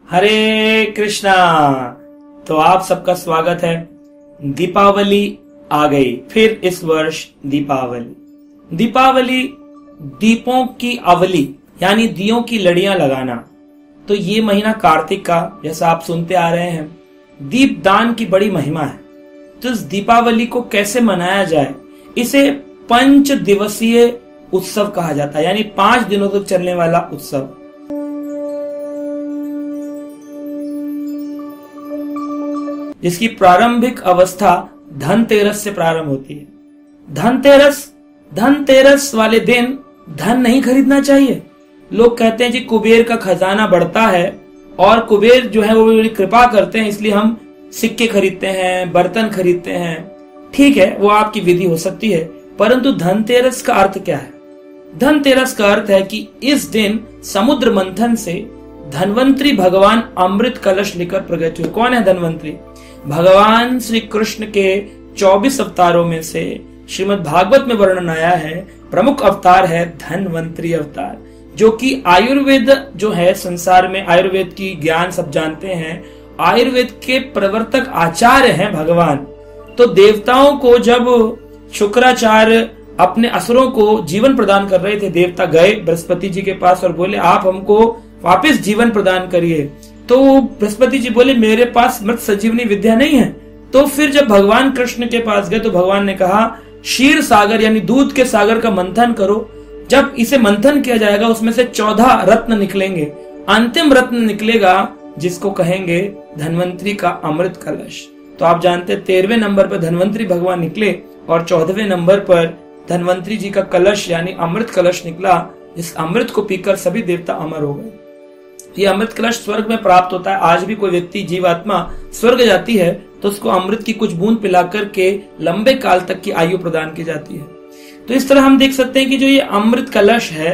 हरे कृष्णा। तो आप सबका स्वागत है। दीपावली आ गई, फिर इस वर्ष दीपावली दीपों की अवली यानी दियों की लड़ियां लगाना। तो ये महीना कार्तिक का, जैसा आप सुनते आ रहे हैं, दीपदान की बड़ी महिमा है। तो इस दीपावली को कैसे मनाया जाए, इसे 5 दिवसीय उत्सव कहा जाता है, यानी 5 दिनों तक चलने वाला उत्सव। जिसकी प्रारंभिक अवस्था धनतेरस से प्रारंभ होती है। धनतेरस वाले दिन धन नहीं खरीदना चाहिए। लोग कहते हैं जी कुबेर का खजाना बढ़ता है और कुबेर जो है वो बड़ी कृपा करते हैं, इसलिए हम सिक्के खरीदते हैं, बर्तन खरीदते हैं। ठीक है, वो आपकी विधि हो सकती है, परंतु धनतेरस का अर्थ क्या है? धनतेरस का अर्थ है कि इस दिन समुद्र मंथन से धन्वंतरी भगवान अमृत कलश लेकर प्रकट हुए। कौन है धन्वंतरी? भगवान श्री कृष्ण के 24 अवतारों में से श्रीमद् भागवत में वर्णन आया है, प्रमुख अवतार है धन्वंतरी अवतार, जो कि आयुर्वेद जो है, संसार में आयुर्वेद की ज्ञान सब जानते हैं, आयुर्वेद के प्रवर्तक आचार्य हैं भगवान। तो देवताओं को जब शुक्राचार्य अपने असुरों को जीवन प्रदान कर रहे थे, देवता गए बृहस्पति जी के पास और बोले आप हमको वापस जीवन प्रदान करिए। तो बृहस्पति जी बोले मेरे पास मृत संजीवनी विद्या नहीं है। तो फिर जब भगवान कृष्ण के पास गए तो भगवान ने कहा क्षीर सागर यानी दूध के सागर का मंथन करो। जब इसे मंथन किया जाएगा उसमें से 14 रत्न निकलेंगे। अंतिम रत्न निकलेगा जिसको कहेंगे धन्वंतरी का अमृत कलश। तो आप जानते हैं 13वें नंबर पर धन्वंतरी भगवान निकले और 14वें नंबर पर धन्वंतरी जी का कलश यानी अमृत कलश निकला। इस अमृत को पीकर सभी देवता अमर हो गए। ये अमृत कलश स्वर्ग में प्राप्त होता है। आज भी कोई व्यक्ति जीवात्मा स्वर्ग जाती है तो उसको अमृत की कुछ बूंद पिलाकर के लंबे काल तक की आयु प्रदान की जाती है। तो इस तरह हम देख सकते हैं कि जो ये अमृत कलश है,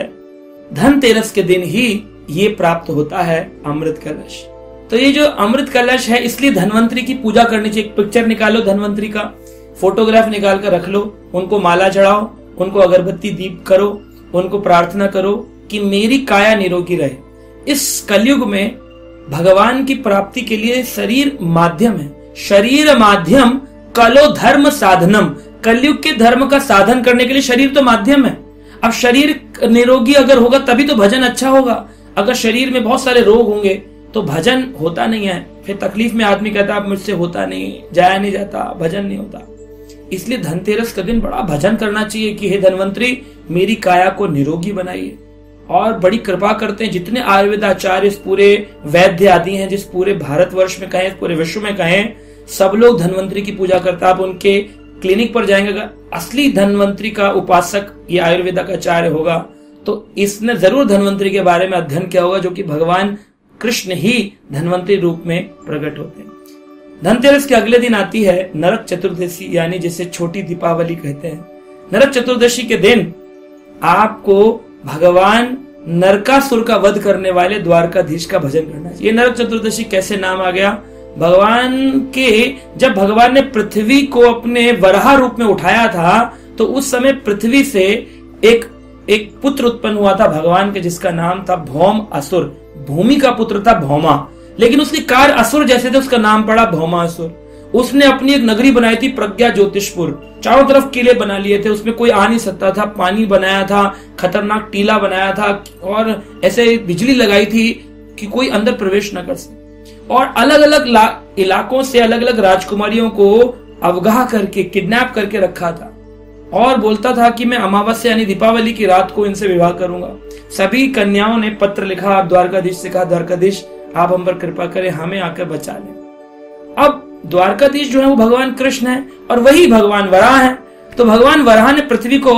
धनतेरस के दिन ही ये प्राप्त होता है अमृत कलश। तो ये जो अमृत कलश है, इसलिए धन्वंतरी की पूजा करनी चाहिए। एक पिक्चर निकालो धन्वंतरी का, फोटोग्राफ निकाल कर रख लो, उनको माला चढ़ाओ, उनको अगरबत्ती दीप करो, उनको प्रार्थना करो कि मेरी काया निरोगी रहे। इस कलयुग में भगवान की प्राप्ति के लिए शरीर माध्यम है। शरीर माध्यम कलो धर्म साधनम। कलयुग के धर्म का साधन करने के लिए शरीर तो माध्यम है। अब शरीर निरोगी अगर होगा तभी तो भजन अच्छा होगा। अगर शरीर में बहुत सारे रोग होंगे तो भजन होता नहीं है। फिर तकलीफ में आदमी कहता है मुझसे होता नहीं, जाया नहीं जाता, भजन नहीं होता। इसलिए धनतेरस का दिन बड़ा भजन करना चाहिए कि हे धन्वंतरी मेरी काया को निरोगी बनाइए। और बड़ी कृपा करते हैं जितने आयुर्वेद आचार्य, इस पूरे वैद्य आदि हैं, जिस पूरे भारतवर्ष में कहें, पूरे विश्व में कहें, सब लोग धन्वंतरी की पूजा करते हैं। आप उनके क्लिनिक पर जाएंगे, अगर असली धन्वंतरी का उपासक ये आयुर्वेद का आचार्य होगा तो इसने जरूर धन्वंतरी के बारे में अध्ययन किया होगा, जो कि भगवान कृष्ण ही धन्वंतरी रूप में प्रकट होते हैं। धनतेरस के अगले दिन आती है नरक चतुर्दशी, यानी जिसे छोटी दीपावली कहते हैं। नरक चतुर्दशी के दिन आपको भगवान नरकासुर का वध करने वाले द्वारकाधीश का भजन करना चाहिए। ये नरक चतुर्दशी कैसे नाम आ गया? भगवान के, जब भगवान ने पृथ्वी को अपने वराह रूप में उठाया था तो उस समय पृथ्वी से एक पुत्र उत्पन्न हुआ था भगवान के, जिसका नाम था भौम असुर। भूमि का पुत्र था भौमा, लेकिन उसके कार्य असुर जैसे थे, उसका नाम पड़ा भौमासुर। उसने अपनी एक नगरी बनाई थी प्रज्ञा ज्योतिषपुर। चारों तरफ किले बना लिए थे, उसमें कोई आ नहीं सकता था। पानी बनाया था, खतरनाक टीला बनाया था और ऐसे बिजली लगाई थी कि कोई अंदर प्रवेश न कर सके। और अलग अलग इलाकों से अलग अलग राजकुमारियों को अवगाह करके, किडनैप करके रखा था और बोलता था कि मैं अमावस्या यानी दीपावली की रात को इनसे विवाह करूंगा। सभी कन्याओं ने पत्र लिखा द्वारकाधीश से, कहा द्वारकाधीश आप हम पर कृपा करें, हमें आकर बचा लें। अब द्वारकाधीश जो है वो भगवान कृष्ण है और वही भगवान वराह है। तो भगवान वराह ने पृथ्वी को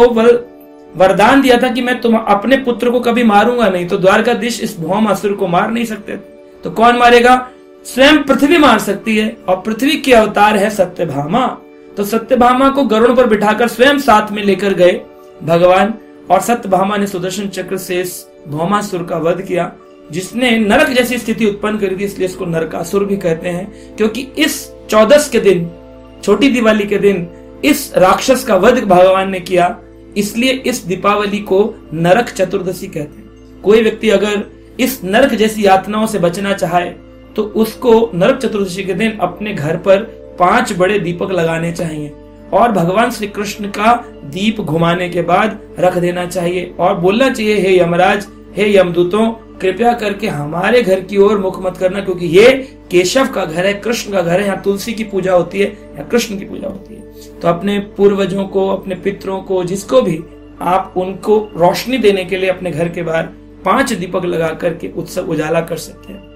वरदान दिया था कि मैं तुम अपने पुत्र को कभी मारूंगा नहीं। तो द्वारकाधीश इस भौम असुर को मार नहीं सकते, तो कौन मारेगा? स्वयं पृथ्वी मार सकती है। और पृथ्वी के अवतार है सत्यभामा। तो सत्यभामा को गरुड़ पर बिठाकर स्वयं साथ में लेकर गए भगवान, और सत्यभामा ने सुदर्शन चक्र से इस भौमासुर का वध किया, जिसने नरक जैसी स्थिति उत्पन्न करी थी। इसलिए इसको नरकासुर भी कहते हैं, क्योंकि इस 14 के दिन, छोटी दिवाली के दिन, इस राक्षस का वध भगवान ने किया। इसलिए इस दीपावली को नरक चतुर्दशी कहते हैं। कोई व्यक्ति अगर इस नरक जैसी यातनाओं से बचना चाहे तो उसको नरक चतुर्दशी के दिन अपने घर पर 5 बड़े दीपक लगाने चाहिए और भगवान श्री कृष्ण का दीप घुमाने के बाद रख देना चाहिए और बोलना चाहिए, हे यमराज, हे यमदूतों, कृपया करके हमारे घर की ओर मुख मत करना, क्योंकि ये केशव का घर है, कृष्ण का घर है, यहाँ तुलसी की पूजा होती है, यहाँ कृष्ण की पूजा होती है। तो अपने पूर्वजों को, अपने पितरों को, जिसको भी आप उनको रोशनी देने के लिए अपने घर के बाहर 5 दीपक लगा करके उत्सव उजाला कर सकते हैं।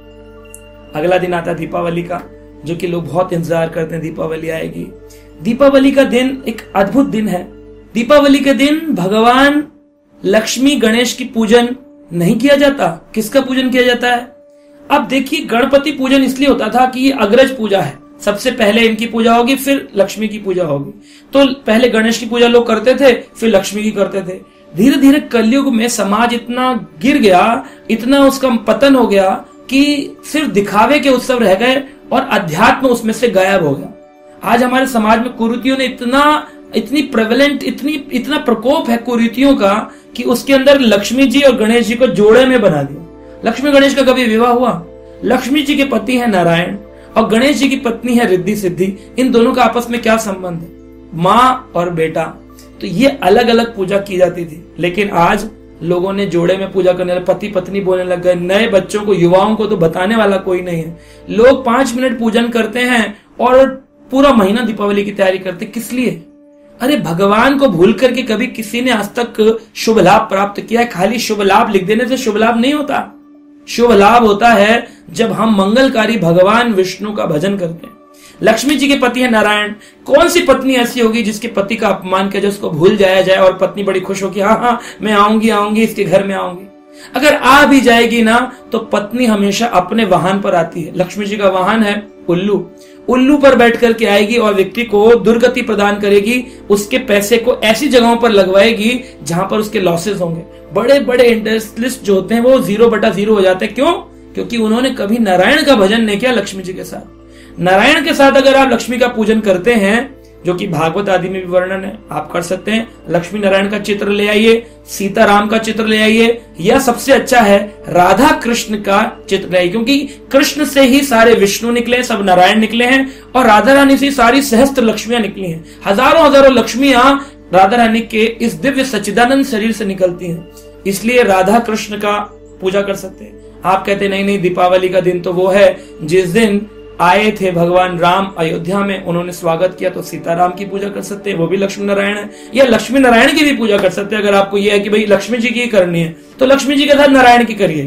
अगला दिन आता है दीपावली का, जो कि लोग बहुत इंतजार करते हैं, दीपावली आएगी। दीपावली का दिन एक अद्भुत दिन है। दीपावली के दिन भगवान लक्ष्मी गणेश की पूजन नहीं किया जाता। किसका पूजन किया जाता है? अब देखिए, गणपति पूजन इसलिए होता था कि ये अग्रज पूजा है, सबसे पहले इनकी पूजा होगी, फिर लक्ष्मी की पूजा होगी। तो पहले गणेश की पूजा लोग करते थे, फिर लक्ष्मी की करते थे। धीरे धीरे कलयुग में समाज इतना गिर गया, इतना उसका पतन हो गया कि सिर्फ दिखावे के उत्सव रह गए और अध्यात्म उसमें से गायब हो गया। आज हमारे समाज में कुरीतियों ने इतनी प्रेवलेंट, इतना प्रकोप है कुरीतियों का कि उसके अंदर लक्ष्मी जी और गणेश जी को जोड़े में बना दिया। लक्ष्मी गणेश का कभी विवाह हुआ? लक्ष्मी जी के पति है नारायण और गणेश जी की पत्नी है रिद्धि सिद्धि। इन दोनों का आपस में क्या संबंध है? माँ और बेटा। तो ये अलग अलग पूजा की जाती थी, लेकिन आज लोगों ने जोड़े में पूजा करने लगे, पति पत्नी बोलने लग गए। नए बच्चों को, युवाओं को तो बताने वाला कोई नहीं है। लोग 5 मिनट पूजन करते हैं और पूरा महीना दीपावली की तैयारी करते। किस लिए? अरे भगवान को भूल करके कभी किसी ने आज तक शुभ लाभ प्राप्त किया है? खाली शुभ लाभ लिख देने से शुभ लाभ नहीं होता। शुभ लाभ होता है जब हम मंगलकारी भगवान विष्णु का भजन करते हैं। लक्ष्मी जी के पति है नारायण। कौन सी पत्नी ऐसी होगी जिसके पति का अपमान किया जाए, उसको भूल जाया जाए और पत्नी बड़ी खुश होगी, हाँ मैं आऊंगी इसके घर में आऊंगी। अगर आ भी जाएगी ना तो पत्नी हमेशा अपने वाहन पर आती है। लक्ष्मी जी का वाहन है उल्लू। उल्लू पर बैठ करके आएगी और व्यक्ति को दुर्गति प्रदान करेगी। उसके पैसे को ऐसी जगहों पर लगवाएगी जहां पर उसके लॉसेस होंगे। बड़े बड़े इंडस्ट्रियलिस्ट जो होते हैं वो 0/0 हो जाते हैं। क्यों? क्योंकि उन्होंने कभी नारायण का भजन नहीं किया लक्ष्मी जी के साथ। नारायण के साथ अगर आप लक्ष्मी का पूजन करते हैं, जो कि भागवत आदि में भी वर्णन है, आप कर सकते हैं। लक्ष्मी नारायण का चित्र ले आइए, सीताराम का चित्र ले आइए, या सबसे अच्छा है राधा कृष्ण का चित्र ले आइए, क्योंकि कृष्ण से ही सारे विष्णु निकले, सब नारायण निकले हैं और राधा रानी से सारी सहस्त्र लक्ष्मियां निकली हैं। हजारों हजारों लक्ष्मियां राधा रानी के इस दिव्य सच्चिदानंद शरीर से निकलती हैं। इसलिए राधा कृष्ण का पूजा कर सकते हैं। आप कहते नहीं, दीपावली का दिन तो वो है जिस दिन आए थे भगवान राम अयोध्या में, उन्होंने स्वागत किया, तो सीताराम की पूजा कर सकते हैं, वो भी लक्ष्मी नारायण है। या लक्ष्मी नारायण की भी पूजा कर सकते हैं। अगर आपको यह है कि भाई लक्ष्मी जी की करनी है तो लक्ष्मी जी के साथ नारायण की करिए।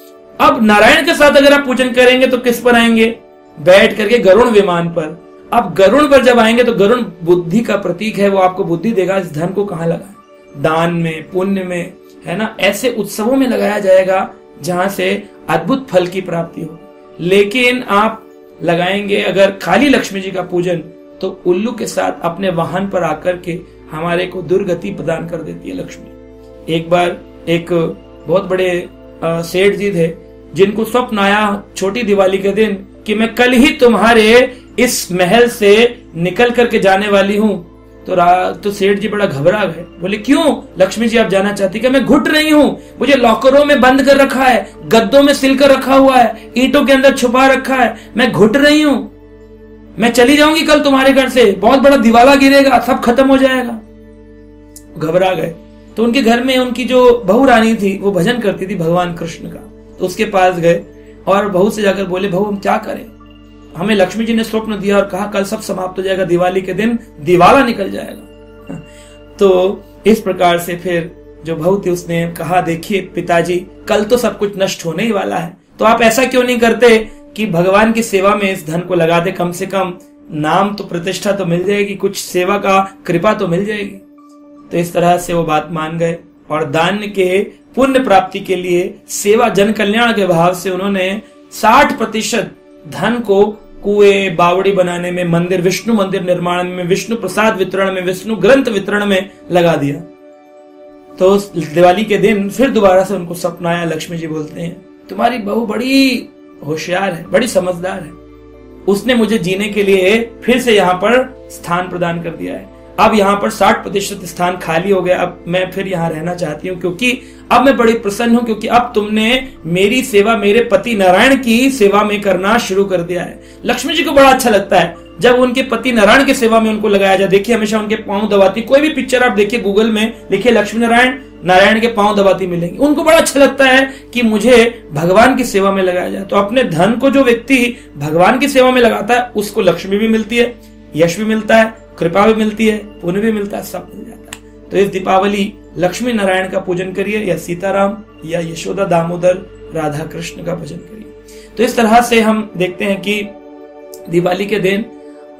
अब नारायण के साथ अगर आप पूजन करेंगे तो किस पर आएंगे? बैठ करके गरुड़ विमान पर। अब गरुड़ पर जब आएंगे तो गरुड़ बुद्धि का प्रतीक है, वो आपको बुद्धि देगा इस धन को कहाँ लगाए, दान में, पुण्य में, है ना। ऐसे उत्सवों में लगाया जाएगा जहां से अद्भुत फल की प्राप्ति हो। लेकिन आप लगाएंगे अगर खाली लक्ष्मी जी का पूजन, तो उल्लू के साथ अपने वाहन पर आकर के हमारे को दुर्गति प्रदान कर देती है लक्ष्मी। एक बार एक बहुत बड़े सेठ जी थे, जिनको स्वप्न आया छोटी दिवाली के दिन कि मैं कल ही तुम्हारे इस महल से निकल करके जाने वाली हूं। तो सेठ जी बड़ा घबरा गए। बोले क्यों लक्ष्मी जी आप जाना चाहती? कि मैं घुट रही हूं, मुझे लॉकरों में बंद कर रखा है, गद्दों में सिल कर रखा हुआ है, ईंटों के अंदर छुपा रखा है, मैं घुट रही हूं, मैं चली जाऊंगी कल तुम्हारे घर से, बहुत बड़ा दिवाला गिरेगा, सब खत्म हो जाएगा। घबरा गए। तो उनके घर में उनकी जो बहू रानी थी वो भजन करती थी भगवान कृष्ण का, तो उसके पास गए और बहू से जाकर बोले, बहू हम क्या करें, हमें लक्ष्मी जी ने स्वप्न दिया और कहा कल सब समाप्त हो जाएगा, दिवाली के दिन दिवाला निकल जाएगा। तो इस प्रकार से फिर जो बहू थी उसने कहा, देखिए पिताजी कल तो सब कुछ नष्ट होने ही वाला है, तो आप ऐसा क्यों नहीं करते कि भगवान की सेवा में इस धन को लगा दे, कम से कम नाम तो, प्रतिष्ठा तो मिल जाएगी, कुछ सेवा का कृपा तो मिल जाएगी। तो इस तरह से वो बात मान गए और दान के पुण्य प्राप्ति के लिए, सेवा जन कल्याण के भाव से उन्होंने 60% धन को कुएं, बावड़ी बनाने में, मंदिर, विष्णु मंदिर निर्माण में, विष्णु प्रसाद वितरण में, विष्णु ग्रंथ वितरण में लगा दिया। तो दिवाली के दिन फिर दोबारा से उनको सपना आया। लक्ष्मी जी बोलते हैं, तुम्हारी बहू बड़ी होशियार है, बड़ी समझदार है, उसने मुझे जीने के लिए फिर से यहाँ पर स्थान प्रदान कर दिया है। अब यहाँ पर 60% स्थान खाली हो गया, अब मैं फिर यहाँ रहना चाहती हूँ, क्योंकि अब मैं बड़ी प्रसन्न हूँ, क्योंकि अब तुमने मेरी सेवा मेरे पति नारायण की सेवा में करना शुरू कर दिया है। लक्ष्मी जी को बड़ा अच्छा लगता है जब उनके पति नारायण की सेवा में उनको लगाया जाए। देखिए हमेशा उनके पांव दबाती, कोई भी पिक्चर आप देखिए गूगल में लिखिए लक्ष्मी नारायण, नारायण के पांव दबाती मिलेंगी। उनको बड़ा अच्छा लगता है कि मुझे भगवान की सेवा में लगाया जाए। तो अपने धन को जो व्यक्ति भगवान की सेवा में लगाता है उसको लक्ष्मी भी मिलती है, यश भी मिलता है, कृपा भी मिलती है, पुण्य भी मिलता है, सब मिल जाता है। तो इस दीपावली लक्ष्मी नारायण का पूजन करिए, या सीताराम या यशोदा दामोदर राधा कृष्ण का भजन करिए। तो इस तरह से हम देखते हैं कि दिवाली के दिन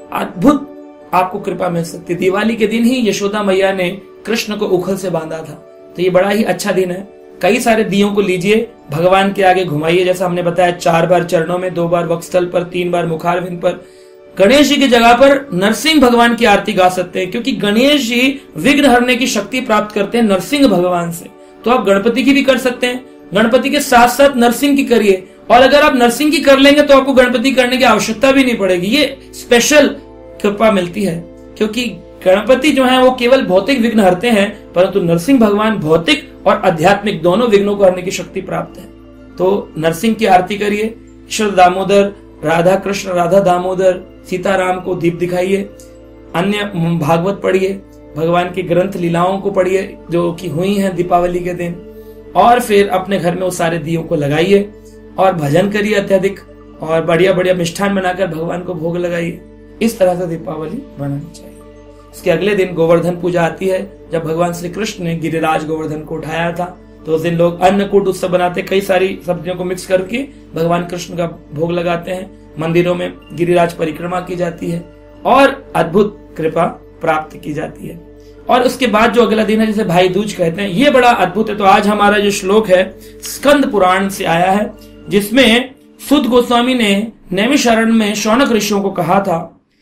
अद्भुत आपको कृपा मिल सकती है। दिवाली के दिन ही यशोदा मैया ने कृष्ण को उखल से बांधा था, तो ये बड़ा ही अच्छा दिन है। कई सारे दियों को लीजिए, भगवान के आगे घुमाइए, जैसा हमने बताया 4 बार चरणों में, 2 बार वक्षस्थल पर, 3 बार मुखारविंद पर। गणेश जी की जगह पर नरसिंह भगवान की आरती गा सकते हैं, क्योंकि गणेश जी विघ्न हरने की शक्ति प्राप्त करते हैं नरसिंह भगवान से। तो आप गणपति की भी कर सकते हैं, गणपति के साथ साथ नरसिंह की करिए, और अगर आप नरसिंह की कर लेंगे तो आपको गणपति करने की आवश्यकता भी नहीं पड़ेगी। ये स्पेशल कृपा मिलती है, क्योंकि गणपति जो है वो केवल भौतिक विघ्न हरते हैं, परंतु नरसिंह भगवान भौतिक और आध्यात्मिक दोनों विघ्नों को हरने की शक्ति प्राप्त है। तो नरसिंह की आरती करिए, ईश्वर दामोदर, राधा कृष्ण, राधा दामोदर, सीताराम को दीप दिखाइए, अन्य भागवत पढ़िए, भगवान के ग्रंथ लीलाओं को पढ़िए जो कि हुई हैं दीपावली के दिन, और फिर अपने घर में उस सारे दियों को लगाइए और भजन करिए अत्यधिक, और बढ़िया बढ़िया मिष्ठान बनाकर भगवान को भोग लगाइए। इस तरह से दीपावली मनानी चाहिए। इसके अगले दिन गोवर्धन पूजा आती है, जब भगवान श्री कृष्ण ने गिरिराज गोवर्धन को उठाया था। तो उस दिन लोग अन्नकूट उत्सव बनाते, कई सारी सब्जियों को मिक्स करके भगवान कृष्ण का भोग लगाते हैं। मंदिरों में गिरिराज परिक्रमा की जाती है और अद्भुत कृपा प्राप्त की जाती है। और उसके बाद जो अगला दिन है, जिसे भाई दूज कहते हैं, ये बड़ा अद्भुत है। तो आज हमारा जो श्लोक है स्कंद पुराण से आया है, जिसमें सुत गोस्वामी ने नैमिषारण्य में शौनक ऋषियों को कहा था,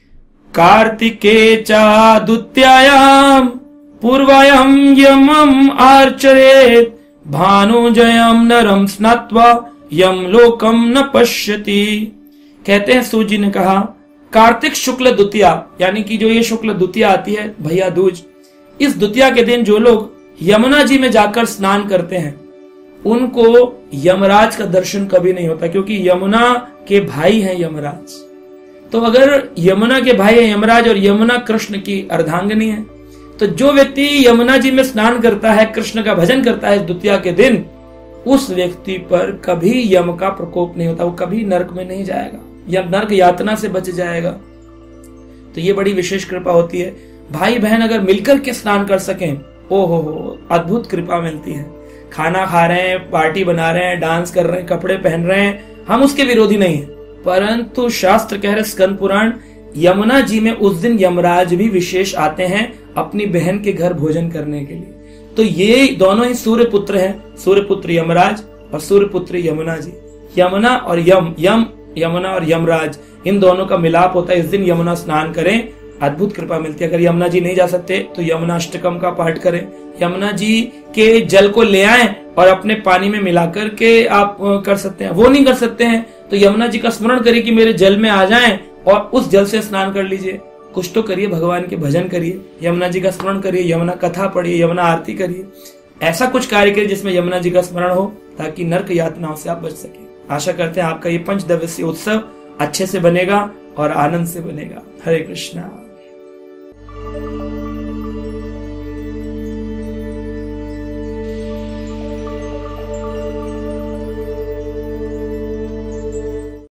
कार्तिके चादुत्यायाम पूर्वायाम यमम आर्चरेत भानुजयम नरम स्नात्वा यम लोकम न पश्यति। कहते हैं सूत जी ने कहा, कार्तिक शुक्ल द्वितीया, यानी कि जो ये शुक्ल द्वितीया आती है भैया दूज, इस द्वितीया के दिन जो लोग यमुना जी में जाकर स्नान करते हैं उनको यमराज का दर्शन कभी नहीं होता, क्योंकि यमुना के भाई हैं यमराज। तो अगर यमुना के भाई है यमराज और यमुना कृष्ण की अर्धांगिनी है, तो जो व्यक्ति यमुना जी में स्नान करता है, कृष्ण का भजन करता है द्वितीया के दिन, उस व्यक्ति पर कभी यम का प्रकोप नहीं होता, वो कभी नरक में नहीं जाएगा या नरक यातना से बच जाएगा। तो ये बड़ी विशेष कृपा होती है। भाई बहन अगर मिलकर के स्नान कर सकें, ओहो अद्भुत कृपा मिलती है। खाना खा रहे हैं, पार्टी बना रहे हैं, डांस कर रहे हैं, कपड़े पहन रहे हैं, हम उसके विरोधी नहीं है, परंतु शास्त्र कह रहे स्कंद पुराण, यमुना जी में उस दिन यमराज भी विशेष आते हैं अपनी बहन के घर भोजन करने के लिए। तो ये दोनों ही सूर्य पुत्र हैं, सूर्य पुत्र यमराज और सूर्य पुत्र यमुना जी। यमुना और यमुना और यमराज, इन दोनों का मिलाप होता है। इस दिन यमुना स्नान करें, अद्भुत कृपा मिलती है। अगर यमुना जी नहीं जा सकते तो यमुना अष्टकम का पाठ करें, यमुना जी के जल को ले आएं और अपने पानी में मिलाकर के आप कर सकते हैं। वो नहीं कर सकते हैं तो यमुना जी का स्मरण करिए कि मेरे जल में आ जाएं और उस जल से स्नान कर लीजिए। कुछ तो करिए, भगवान के भजन करिए, यमुना जी का स्मरण करिए, यमुना कथा पढ़िए, यमुना आरती करिए। ऐसा कुछ कार्य करिए जिसमें यमुना जी का स्मरण हो, ताकि नरक यातनाओं से आप बच सके। आशा करते हैं आपका ये 5 दिवसीय उत्सव अच्छे से बनेगा और आनंद से बनेगा। हरे कृष्णा।